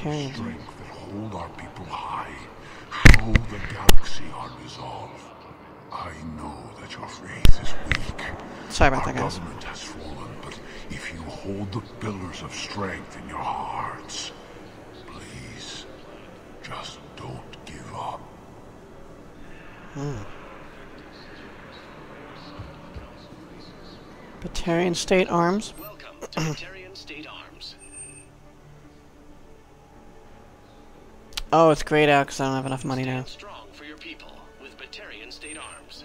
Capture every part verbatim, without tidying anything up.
Batarians. Strength that hold our people high. Show the galaxy our resolve. I know that your faith is weak. Sorry about our that, guys. government has fallen, but if you hold the pillars of strength in your hearts, please, just don't give up. Hmm. Batarian State Arms. Welcome to Batarian State Arms. Oh, it's grayed out because I don't have enough money now. Stand strong for your people with Batarian State Arms.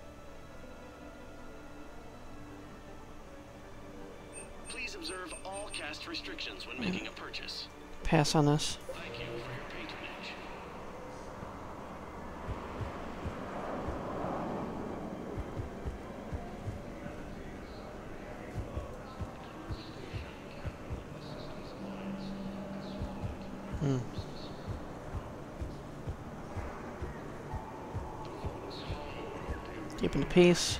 Please observe all caste restrictions when making a purchase. Pass on this. Thank you for your patronage. Hmm. Keeping the peace.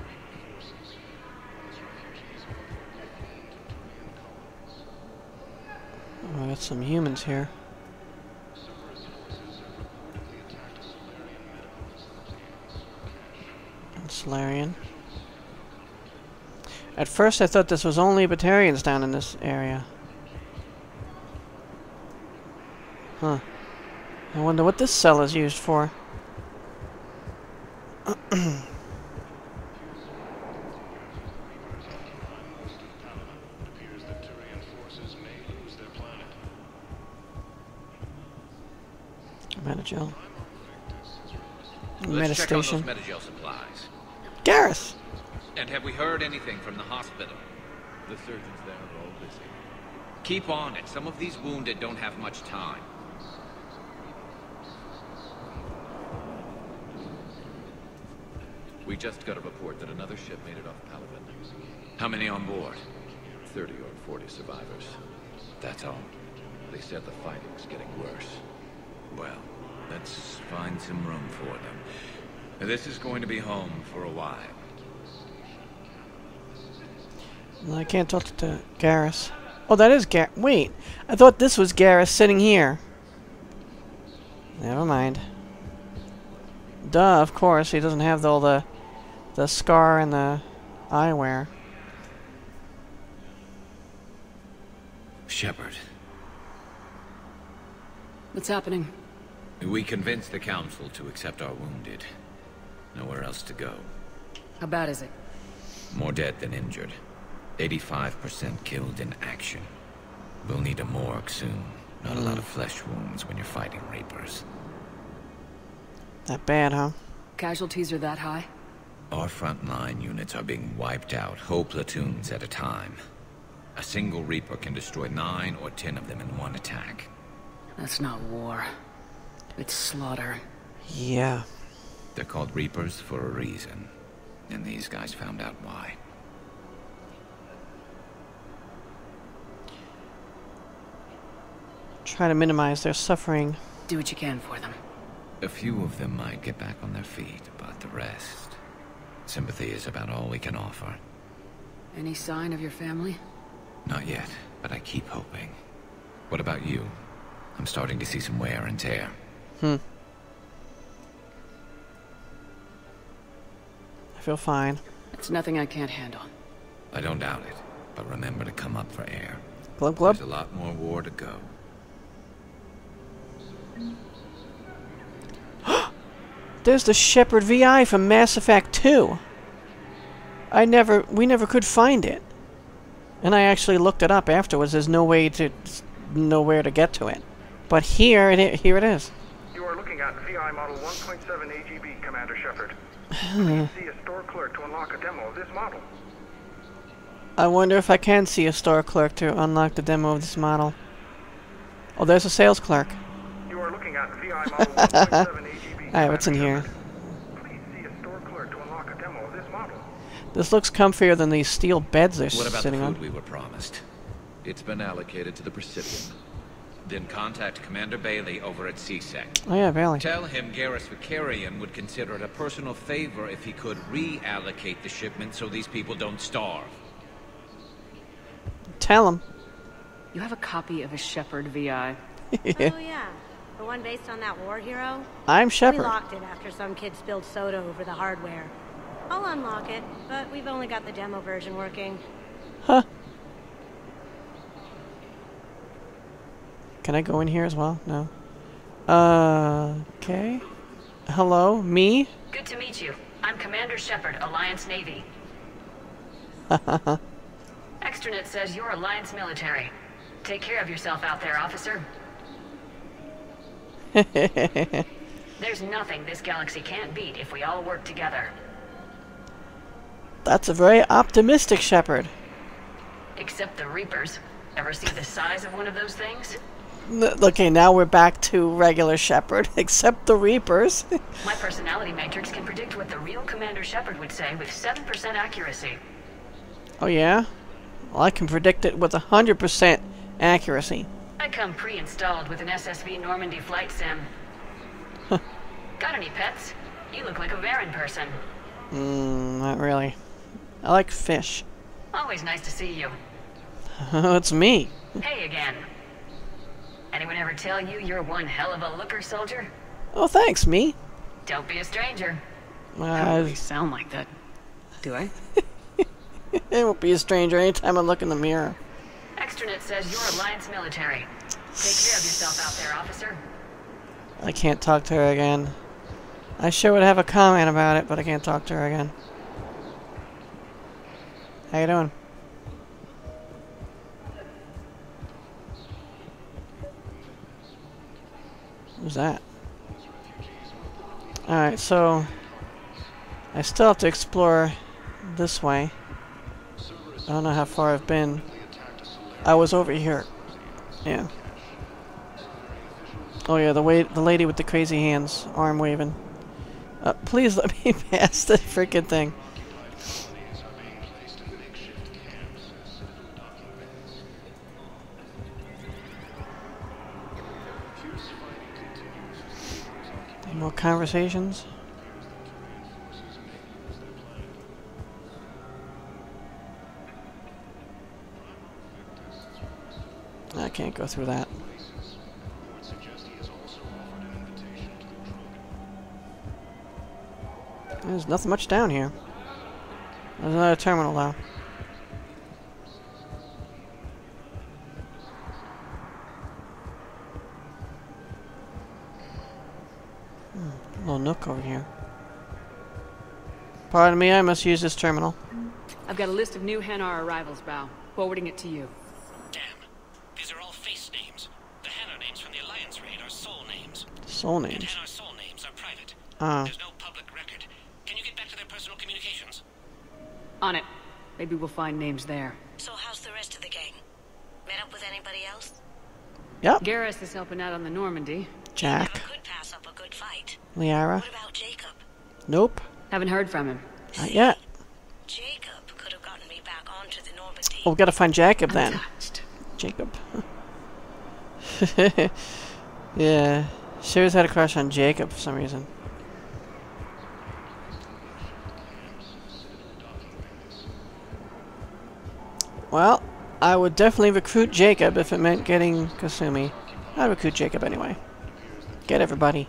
Oh, I got some humans here. And Solarian. At first I thought this was only Batarians down in this area. Huh. I wonder what this cell is used for. Metagel. Let's check on those Metastation. Metagel supplies. Garrus! And have we heard anything from the hospital? The surgeons there are all busy. Keep on it. Some of these wounded don't have much time. We just got a report that another ship made it off Palaven. How many on board? thirty or forty survivors. That's all. They said the fighting's getting worse. Well, let's find some room for them. This is going to be home for a while. Well, I can't talk to Garrus. Oh, that is Gar- Wait, I thought this was Garrus sitting here. Never mind. Duh, of course, he doesn't have all the, the scar and the eyewear. Shepard. What's happening? We convinced the Council to accept our wounded. Nowhere else to go. How bad is it? More dead than injured. eighty-five percent killed in action. We'll need a morgue soon. Not a lot of flesh wounds when you're fighting Reapers. That bad, huh? Casualties are that high? Our frontline units are being wiped out, whole platoons at a time. A single Reaper can destroy nine or ten of them in one attack. That's not war. It's slaughter. Yeah. They're called Reapers for a reason. And these guys found out why. Try to minimize their suffering. Do what you can for them. A few of them might get back on their feet, but the rest... Sympathy is about all we can offer. Any sign of your family? Not yet, but I keep hoping. What about you? I'm starting to see some wear and tear. Hmm. I feel fine. It's nothing I can't handle. I don't doubt it, but remember to come up for air. Glub glub. There's a lot more war to go. There's the Shepard V I from Mass Effect two. I never, we never could find it. And I actually looked it up afterwards. There's no way to, nowhere to get to it. But here it, here it is. You are looking at V I model one point seven A G B, Commander Shepard. Please see a store clerk to unlock a demo of this model. I wonder if I can see a store clerk to unlock the demo of this model. Oh, there's a sales clerk. You are looking at V I model one point seven A G B. Alright, what's in here? Please see a store clerk to unlock a demo of this model. This looks comfier than these steel beds they're What about the sitting food on. we were promised? It's been allocated to the Presidium. Then contact Commander Bailey over at C SEC. Oh yeah, Bailey. Tell him Garrus Vicarian would consider it a personal favor if he could reallocate the shipment so these people don't starve. Tell him. You have a copy of a Shepard V I? Oh yeah, the one based on that war hero? I'm We Shepard. locked it after some kid spilled soda over the hardware. I'll unlock it, but we've only got the demo version working. Huh. Can I go in here as well? No. Uh, okay. Hello, me? Good to meet you. I'm Commander Shepard, Alliance Navy. Extranet says you're Alliance military. Take care of yourself out there, officer. There's nothing this galaxy can't beat if we all work together. That's a very optimistic Shepard. Except the Reapers. Ever see the size of one of those things? N- okay, now we're back to regular Shepard, except the Reapers. My personality matrix can predict what the real Commander Shepard would say with seven percent accuracy. Oh yeah? Well, I can predict it with one hundred percent accuracy. I come pre-installed with an S S V Normandy flight sim. Got any pets? You look like a Varen person. Mm, not really. I like fish. Always nice to see you. It's me. Hey again. Anyone ever tell you you're one hell of a looker, soldier? Oh, thanks, me. Don't be a stranger. I don't really Uh, sound like that. Do I? it won't be a stranger anytime I look in the mirror. Extranet says you're Alliance military. Take care of yourself out there, officer. I can't talk to her again. I sure would have a comment about it, but I can't talk to her again. How you doing? Who's that? Alright, so I still have to explore this way. I don't know how far I've been. I was over here. Yeah. Oh yeah, the way the lady with the crazy hands, arm waving. Uh, please let me pass the freaking thing. Any more conversations? I can't go through that. There's nothing much down here. There's another terminal though. Hmm, a little nook over here. Pardon me, I must use this terminal. I've got a list of new Hanar arrivals, Bao. Forwarding it to you. Damn. These are all face names. The Hanar names from the Alliance raid are soul names. Soul And names. Hanar soul names are private. Ah. There's no public record. Can you get back to their personal communications? On it. Maybe we'll find names there. So how's the rest of the gang? Met up with anybody else? Yep. Garrus is helping out on the Normandy. Jack. Never could pass up a good fight. Liara. What about Jacob? Nope. Haven't heard from him. Not yet. Jacob could have gotten me back onto the Normandy. Oh, we gotta find Jacob then. Untouched. Jacob. Yeah. She always had a crush on Jacob for some reason. Well, I would definitely recruit Jacob if it meant getting Kasumi. I'd recruit Jacob anyway. Get everybody.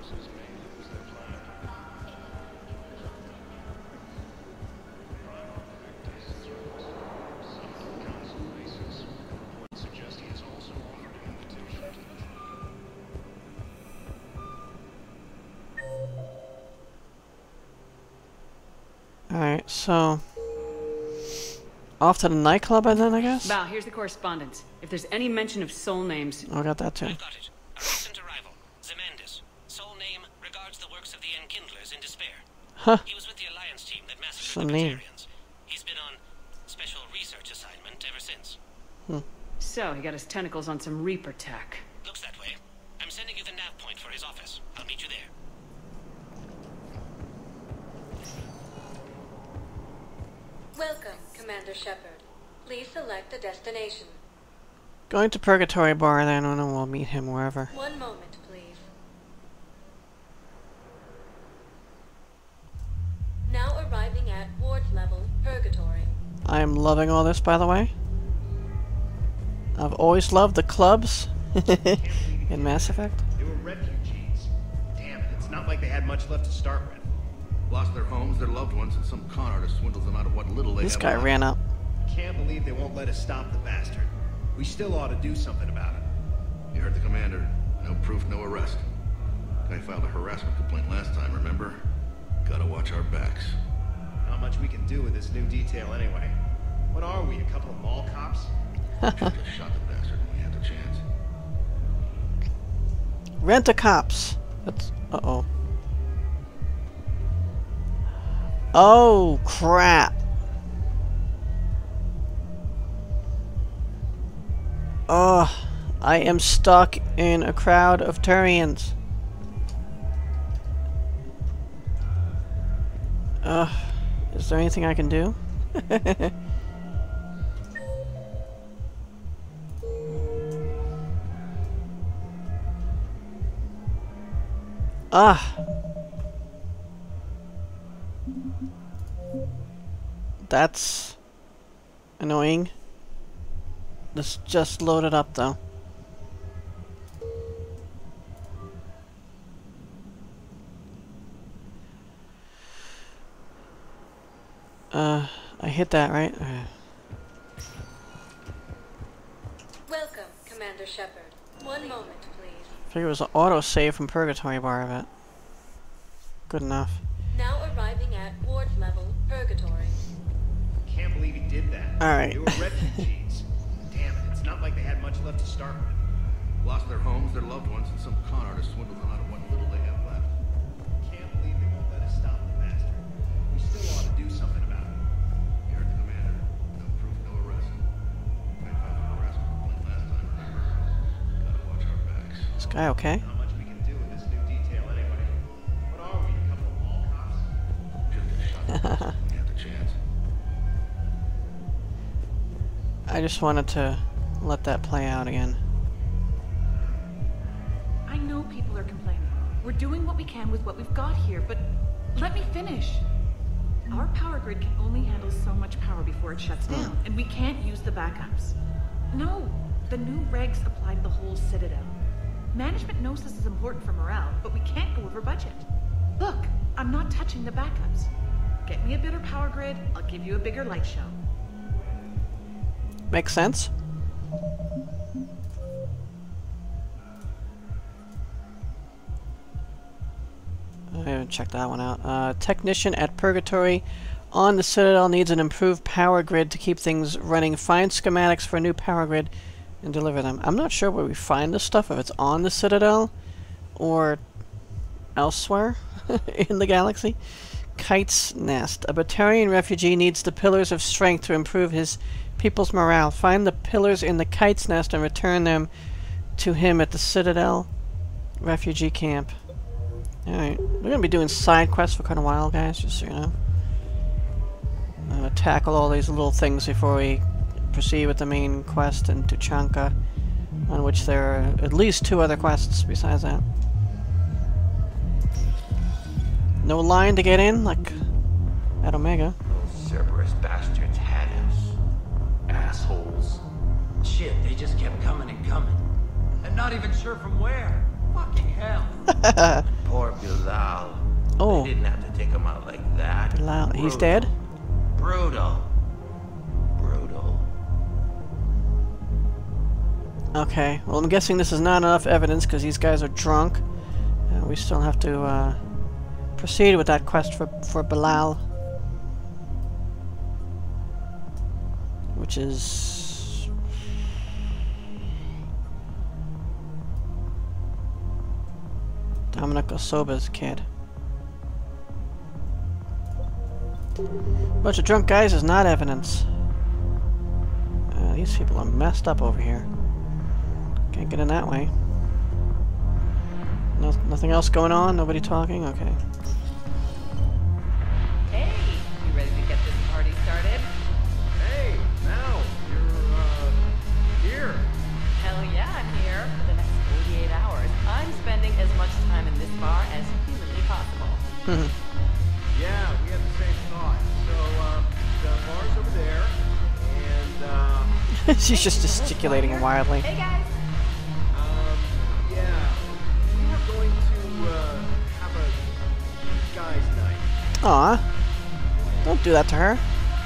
Alright, so... off to the nightclub then, I guess? Bao, here's the correspondence. If there's any mention of soul names... Oh, I got that too. I've got it. A recent arrival. Zemandis. Soul name regards the works of the Enkindlers in despair. Huh. He was with the Alliance team that massacred Some the name. Batarians. He's been on special research assignment ever since. So, he got his tentacles on some Reaper tech. Looks that way. I'm sending you the nav point for his office. I'll meet you there. Welcome, Commander Shepard. Please select a destination. Going to Purgatory Bar then, and we'll meet him wherever. One moment, please. Now arriving at ward level, Purgatory. I am loving all this, by the way. I've always loved the clubs In Mass Effect? They were refugees. Damn it, it's not like they had much left to start with. Lost their homes, their loved ones, and some con artist swindles them out of what little they This have guy left. ran up. Can't believe they won't let us stop the bastard. We still ought to do something about it. You heard the commander. No proof, no arrest. Guy filed a harassment complaint last time, remember? Gotta watch our backs. Not much we can do with this new detail anyway. What are we, a couple of mall cops? Should've just shot the bastard when we had the chance. Rent-a-cops. That's... Uh-oh. Oh, crap. Ugh. I am stuck in a crowd of Turians. Ugh. Is there anything I can do? Ah. That's annoying. This just loaded up though. Uh, I hit that, right? Uh. Welcome, Commander Shepard. One moment, please. I figured it was an autosave from Purgatory Bar of it. Good enough. Now arriving at ward level, Purgatory. Can't believe he did that. Alright. They were refugees. Damn it, it's not like they had much left to start with. Lost their homes, their loved ones, and some con artist swindled them out of what little they have left. Can't believe they won't let us stop the bastard. We still ought to do something about it. You heard the commander. No proof, no arrest. Guy filed a harassment complaint last time, remember? Gotta watch our backs. This guy okay? Not much we can do with this new detail anyway. What are we, a couple of mall cops? Should've just shot the bastard when we had the chance. I just wanted to let that play out again. I know people are complaining. We're doing what we can with what we've got here, but let me finish. Our power grid can only handle so much power before it shuts down, and we can't use the backups. No, the new regs apply to the whole Citadel. Management knows this is important for morale, but we can't go over budget. Look, I'm not touching the backups. Get me a better power grid, I'll give you a bigger light show. Makes sense. I haven't checked that one out. Uh, technician at Purgatory on the Citadel needs an improved power grid to keep things running. Find schematics for a new power grid and deliver them. I'm not sure where we find this stuff, if it's on the Citadel or elsewhere in the galaxy. Kite's Nest. A Batarian refugee needs the Pillars of Strength to improve his people's morale. Find the pillars in the Kite's Nest and return them to him at the Citadel refugee camp. Alright, we're going to be doing side quests for quite a while, guys, just so you know. Uh, tackle all these little things before we proceed with the main quest in Tuchanka, on which there are at least two other quests besides that. No line to get in, like at Omega. Those Cerberus bastards had us. Assholes. Shit, they just kept coming and coming. And not even sure from where. Fucking hell. Poor Bilal. Oh. They didn't have to take him out like that. Bilal, Brutal. he's dead? Brutal. Brutal. Okay, well I'm guessing this is not enough evidence because these guys are drunk. Uh, we still have to uh, proceed with that quest for, for Bilal. Which is... Dominic Osoba's kid. Bunch of drunk guys is not evidence. Uh, these people are messed up over here. Can't get in that way. No, nothing else going on? Nobody talking? Okay. Hey, you ready to get this party started? Hey, now you're uh here. Hell yeah, I'm here. For the next forty-eight hours, I'm spending as much time in this bar as humanly possible. Yeah, we had the same thought. So, uh, the bar's over there, and, uh... She's just gesticulating wildly. Hey guys! Uh, Aw. Don't do that to her.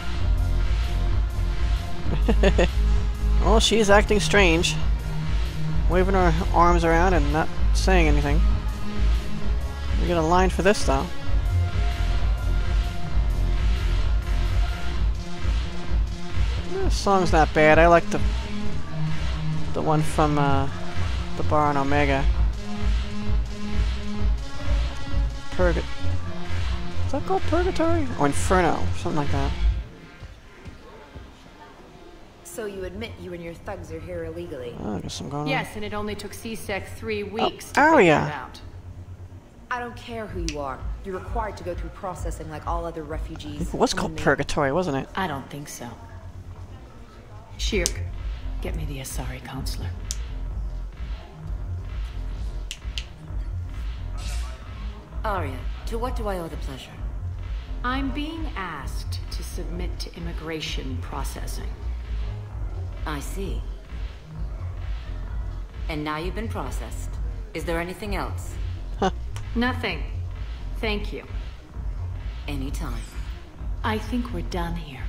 Well, she's acting strange. Waving her arms around and not saying anything. We get a line for this, though. This song's not bad. I like the the one from uh, the bar on Omega. Purg. Is that called Purgatory? Or Inferno? Something like that. So you admit you and your thugs are here illegally? Oh, I guess I'm going Yes, and it only took C SEC three weeks oh, to figure Aria. it out. I don't care who you are. You're required to go through processing like all other refugees. It was called Purgatory, wasn't it? I don't think so. Shirk, get me the Asari counselor. Arya, to what do I owe the pleasure? I'm being asked to submit to immigration processing. I see. And now you've been processed. Is there anything else? Huh. Nothing. Thank you. Anytime. I think we're done here.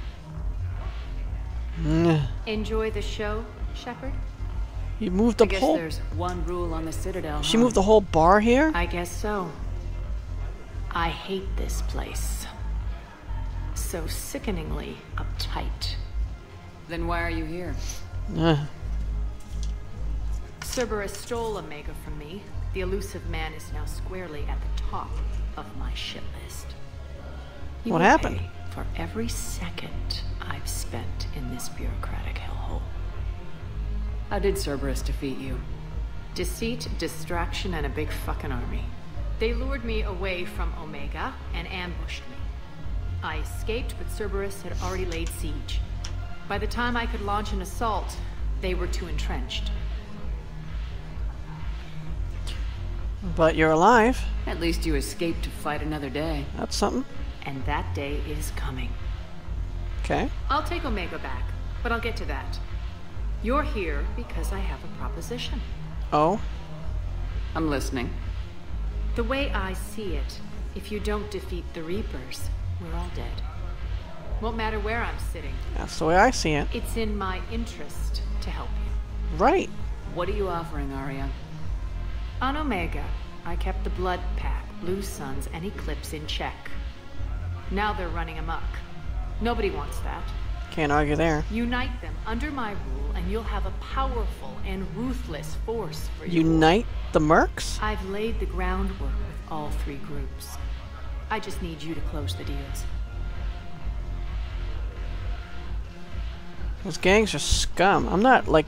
Mm. Enjoy the show, Shepard? You moved the I guess whole... there's one rule on the Citadel. She huh? moved the whole bar here? I guess so. I hate this place. So sickeningly uptight. Then why are you here? Uh. Cerberus stole Omega from me. The elusive man is now squarely at the top of my shit list. You What will happened? pay for every second I've spent in this bureaucratic hellhole. How did Cerberus defeat you? Deceit, distraction, and a big fucking army. They lured me away from Omega and ambushed me. I escaped, but Cerberus had already laid siege. By the time I could launch an assault, they were too entrenched. But you're alive. At least you escaped to fight another day. That's something. And that day is coming. Okay. I'll take Omega back, but I'll get to that. You're here because I have a proposition. Oh? I'm listening. The way I see it, if you don't defeat the Reapers, we're all dead. Won't matter where I'm sitting. That's the way I see it. It's in my interest to help you. Right. What are you offering, Arya? On Omega, I kept the Blood Pack, Blue Suns, and Eclipse in check. Now they're running amok. Nobody wants that. Can't argue there. Unite them under my rule, and you'll have a powerful and ruthless force for you. Unite the Mercs? I've laid the groundwork with all three groups. I just need you to close the deals. Those gangs are scum. I'm not, like...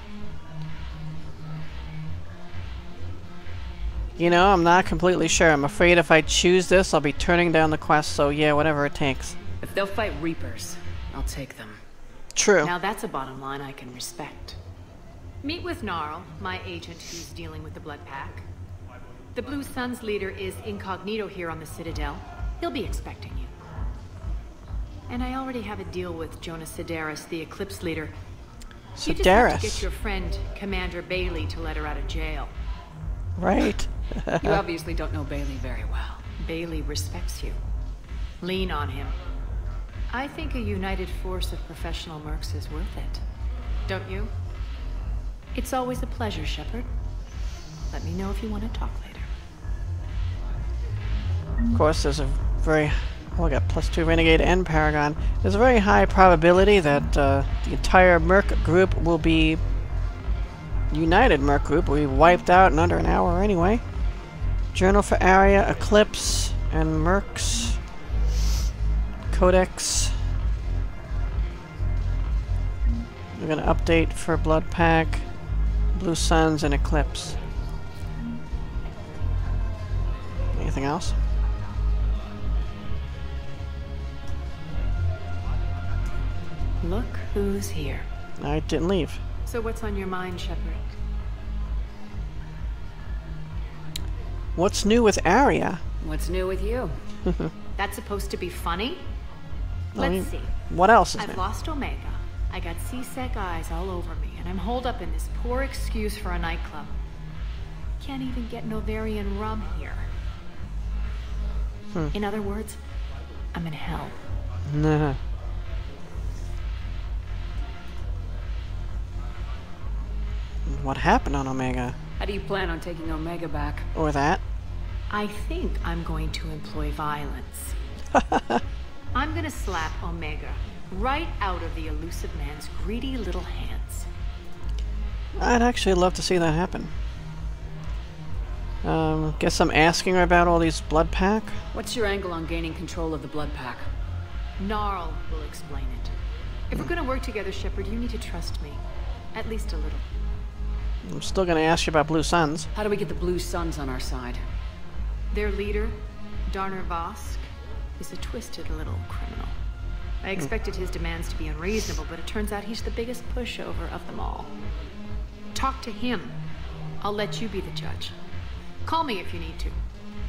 You know, I'm not completely sure. I'm afraid if I choose this, I'll be turning down the quest, so yeah, whatever it takes. If they'll fight Reapers, I'll take them. True. Now that's a bottom line I can respect. Meet with Gnarl, my agent who's dealing with the Blood Pack. The Blue Suns leader is incognito here on the Citadel. He'll be expecting you. And I already have a deal with Jonas Sedaris, the Eclipse leader. You just have to get your friend, Commander Bailey, to let her out of jail. Right. You obviously don't know Bailey very well. Bailey respects you. Lean on him. I think a united force of professional mercs is worth it. Don't you? It's always a pleasure, Shepard. Let me know if you want to talk later. Of course, there's a very... Well, I got plus two Renegade and Paragon. There's a very high probability that uh, the entire Merc group will be... United Merc group will be wiped out in under an hour anyway. Journal for Aria, Eclipse, and Mercs. Codex. We're gonna update for Blood Pack, Blue Suns, and Eclipse. Anything else? Look who's here. I didn't leave. So what's on your mind, Shepard? What's new with Aria? What's new with you? That's supposed to be funny? I Let's mean, see. what else is I've new? lost Omega. I got C SEC eyes all over me, and I'm holed up in this poor excuse for a nightclub. Can't even get Novarian rum here. Hmm. In other words, I'm in hell. Nah. What happened on Omega? How do you plan on taking Omega back? Or that? I think I'm going to employ violence. I'm gonna slap Omega right out of the elusive man's greedy little hands. I'd actually love to see that happen. Um, guess I'm asking her about all these blood pack. What's your angle on gaining control of the blood pack? Gnarl will explain it. If we're gonna work together, Shepard, you need to trust me. At least a little. I'm still gonna ask you about Blue Suns. How do we get the Blue Suns on our side? Their leader, Darner Vosk, is a twisted little criminal. I expected his demands to be unreasonable, but it turns out he's the biggest pushover of them all. Talk to him. I'll let you be the judge. Call me if you need to.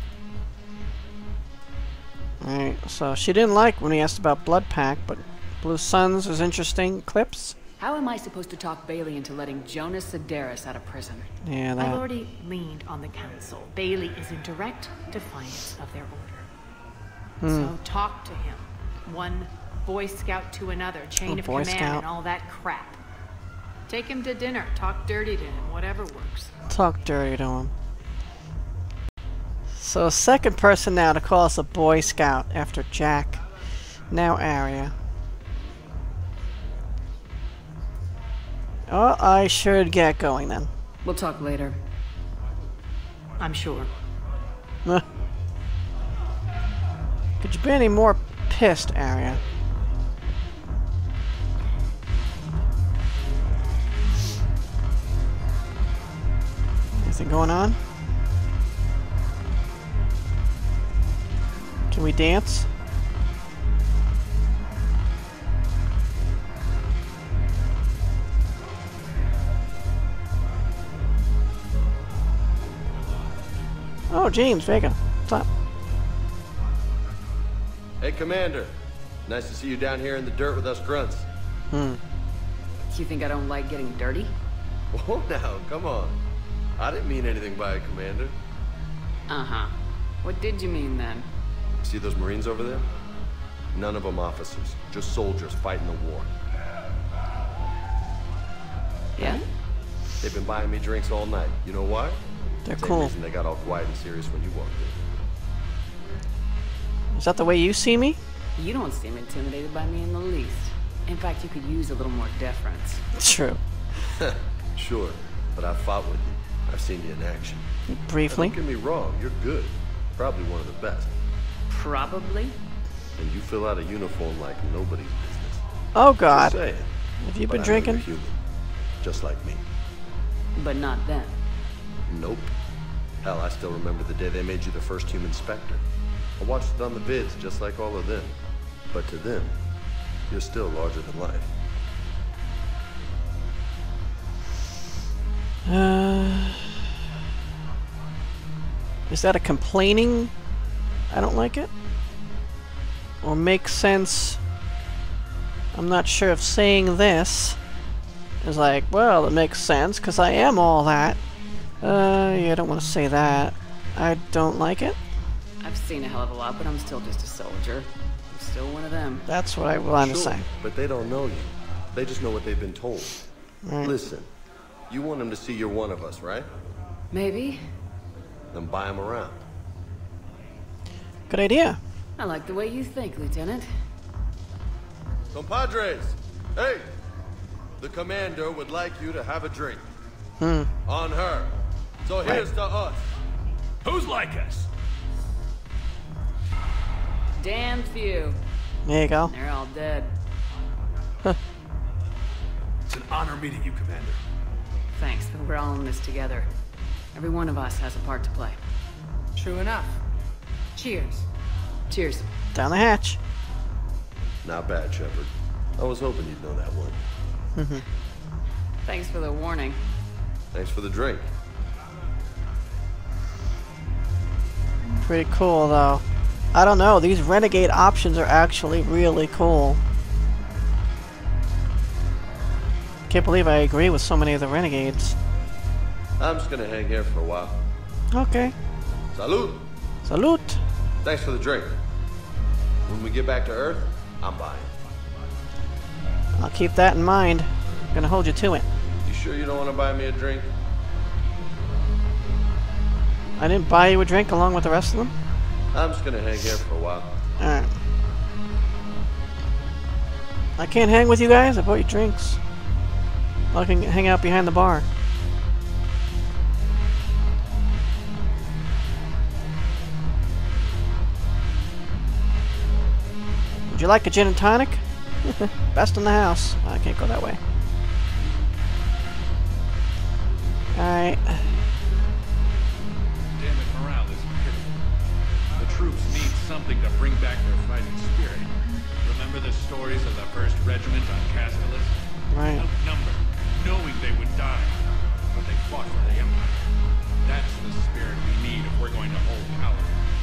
Alright, so she didn't like when he asked about blood pack, but Blue Suns is interesting. Clips? How am I supposed to talk Bailey into letting Jonas Sedaris out of prison? Yeah, that. I've already leaned on the council. Bailey is in direct defiance of their order. Hmm. So talk to him. One Boy Scout to another, chain Oh, of Boy command Scout. and all that crap. Take him to dinner, talk dirty to him, whatever works. Talk dirty to him. So, second person now to call us a Boy Scout after Jack. Now Arya. Oh, I should get going then. We'll talk later. I'm sure. Could you be any more pissed, Arya? Anything going on? Can we dance? Oh, James, Vega. What's up? Hey, Commander. Nice to see you down here in the dirt with us grunts. Hmm. You think I don't like getting dirty? Whoa, now, come on. I didn't mean anything by it, Commander. Uh-huh. What did you mean then? See those Marines over there? None of them officers, just soldiers fighting the war. Yeah? They've been buying me drinks all night. You know why? They're Same cool. reason they got all quiet and serious when you walked in. Is that the way you see me? You don't seem intimidated by me in the least. In fact, you could use a little more deference. True. Sure, but I've fought with you. I've seen you in action. Briefly. Now, don't get me wrong, you're good. Probably one of the best. Probably? And you fill out a uniform like nobody's business. Oh God. Just saying. Have you But been I know drinking? you're human, just like me. But not then. Nope. Hell, I still remember the day they made you the first human Spectre. I watched it on the vids, just like all of them. But to them, you're still larger than life. Uh, is that a complaining? I don't like it? Or makes sense? I'm not sure if saying this is like, well, it makes sense because I am all that. Uh, yeah, I don't want to say that. I don't like it. I've seen a hell of a lot, but I'm still just a soldier. I'm still one of them. That's what I want to Sure, say. but they don't know you. They just know what they've been told. Right. Listen, you want them to see you're one of us, right? Maybe. Then buy them around. Good idea. I like the way you think, Lieutenant. Compadres, hey! The commander would like you to have a drink. Hmm. On her. So here's to us. Who's like us? Damn few. There you go. They're all dead. It's an honor meeting you, Commander. Thanks, but we're all in this together. Every one of us has a part to play. True enough. Cheers. Cheers. Down the hatch. Not bad, Shepard. I was hoping you'd know that one. Mm-hmm. Thanks for the warning. Thanks for the drink. Pretty cool, though. I don't know. These renegade options are actually really cool. Can't believe I agree with so many of the renegades. I'm just gonna hang here for a while. Okay. Salute! Salute! Thanks for the drink. When we get back to Earth, I'm buying. I'll keep that in mind. I'm gonna hold you to it. You sure you don't want to buy me a drink? I didn't buy you a drink along with the rest of them? I'm just gonna hang here for a while. Alright. I can't hang with you guys? I bought you drinks. I can hang out behind the bar. Would you like a gin and tonic? Best in the house. Oh, I can't go that way. Alright. Damn it, morale is pitiful. The troops need something to bring back their fighting spirit. Remember the stories of the first Regiment on Castellus? Right. Outnumbered, knowing they would die, but they fought for the Empire. That's the spirit we need if we're going to hold power.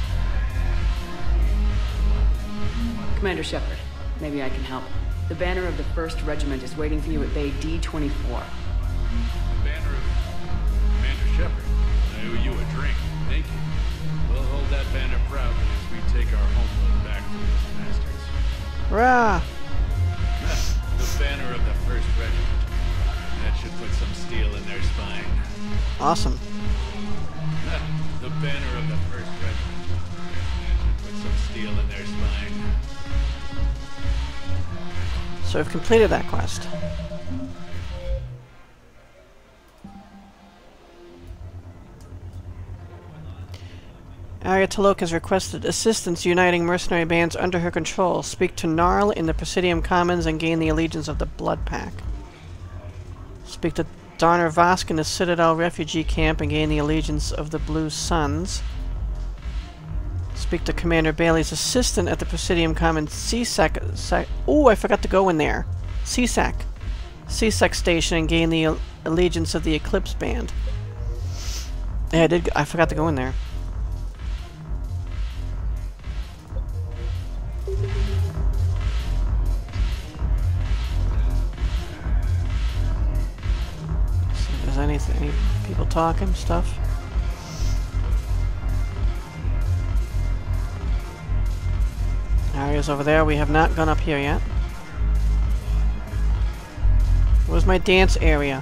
Commander Shepard, maybe I can help. The banner of the first Regiment is waiting for you at Bay D twenty-four. The banner of Commander Shepard. I owe you a drink. Thank you. We'll hold that banner proudly as we take our homeland back from these bastards. Hurrah! The banner of the first Regiment. That should put some steel in their spine. Awesome. The banner of the first Regiment. That should put some steel in their spine. So we've completed that quest. Arya T'Loak has requested assistance uniting mercenary bands under her control. Speak to Gnarl in the Presidium Commons and gain the allegiance of the Blood Pack. Speak to Donner Vosk in the Citadel refugee camp and gain the allegiance of the Blue Suns. Speak to Commander Bailey's assistant at the Presidium Commons C SAC. Oh, I forgot to go in there. C SAC. C SAC station and gain the allegiance of the Eclipse Band. Yeah, I did. I forgot to go in there. See if there's anything, any people talking stuff. Arya's over there. We have not gone up here yet. Where's my dance area?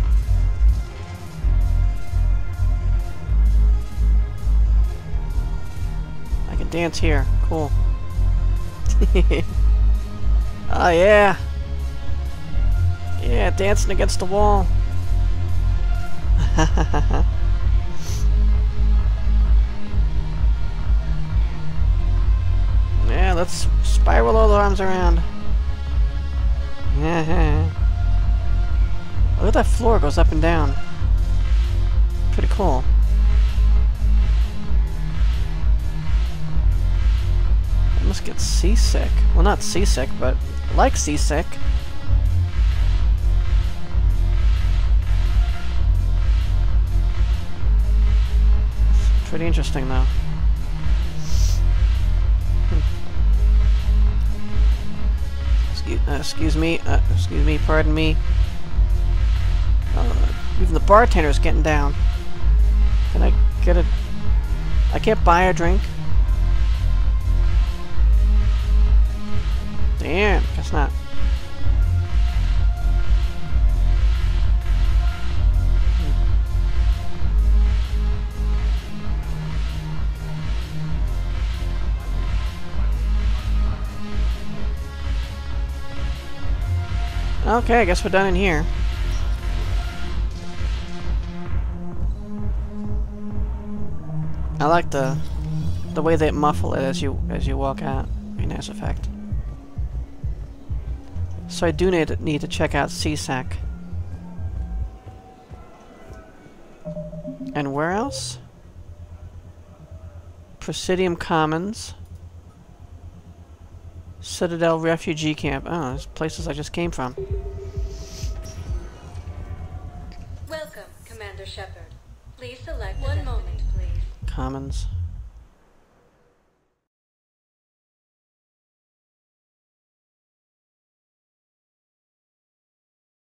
I can dance here. Cool. Oh yeah. Yeah, dancing against the wall. Yeah, let's spiral all the arms around. Look at that floor, goes up and down. Pretty cool. I must get seasick. Well, not seasick, but like seasick. It's pretty interesting, though. Uh, excuse me, uh, excuse me, pardon me. Uh, even the bartender's getting down. Can I get a... I can't buy a drink? Damn, guess not. Okay, I guess we're done in here. I like the the way they muffle it as you as you walk out. Very nice effect. So I do need to, need to check out C SAC. And where else? Presidium Commons. Citadel refugee camp. Oh, there's places I just came from. Welcome, Commander Shepard. Please select one moment, please. Commons.